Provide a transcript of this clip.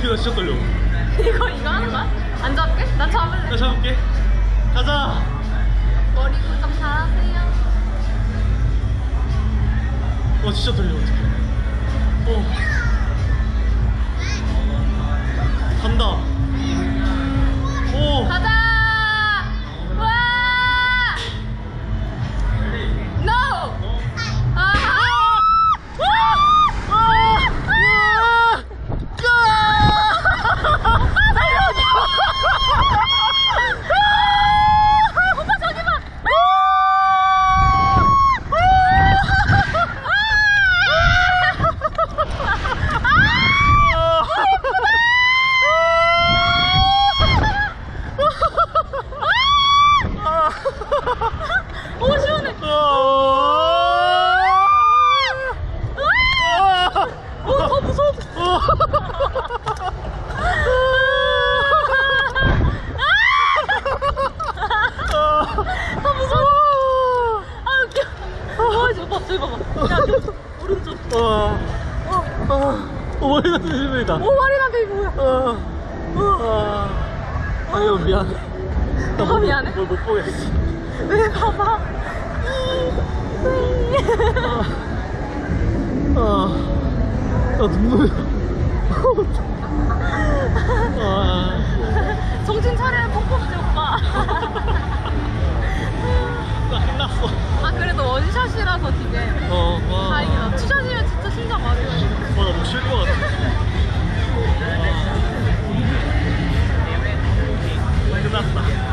나 진짜 떨려. 이거 하는 거야? 안 잡게? 난 잡을래. 나 잡을게. 가자. 머리 고정 잘하세요. 진짜 떨려. 어떡해. 간다. 가자. 와. No. 오 시원해. 더 무서워. 더 무서워. 아 웃겨. 저기 봐봐. 야 오른쪽. 머리가 조심해다. 머리한테 이거 뭐야? 아니요 미안해. 미안해? 뭘 못 보겠어. 왜 봐봐. 눈물. 정신 차려 뽀뽀지 오빠. 나 끝났어. 아 그래도 원샷이라서 되게 다행이다. 투샷이면 진짜 심장 많이 가. 나 미칠 것 같아. 끝났다.